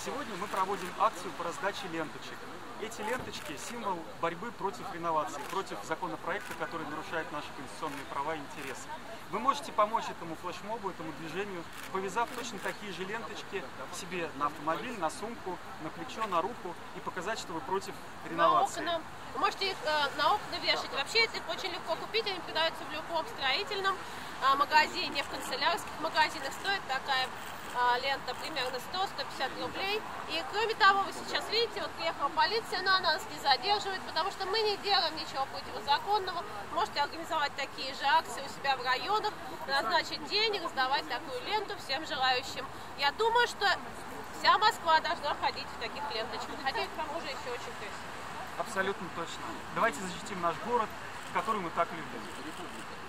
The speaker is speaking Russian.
Сегодня мы проводим акцию по раздаче ленточек. Эти ленточки – символ борьбы против реновации, против законопроекта, который нарушает наши конституционные права и интересы. Вы можете помочь этому флешмобу, этому движению, повязав точно такие же ленточки себе на автомобиль, на сумку, на плечо, на руку и показать, что вы против реновации. На окна. Вы можете их на окна вешать. Вообще их очень легко купить, они продаются в любом строительном магазине, в канцелярских магазинах. Стоит такая лента примерно 100-150 рублей. И кроме того, вы сейчас видите, вот приехала полиция, но она нас не задерживает, потому что мы не делаем ничего противозаконного. Можете организовать такие же акции у себя в районах, назначить день, раздавать такую ленту всем желающим. Я думаю, что вся Москва должна ходить в таких ленточках. Хотя к тому же еще очень красиво. Абсолютно точно. Давайте защитим наш город, который мы так любим.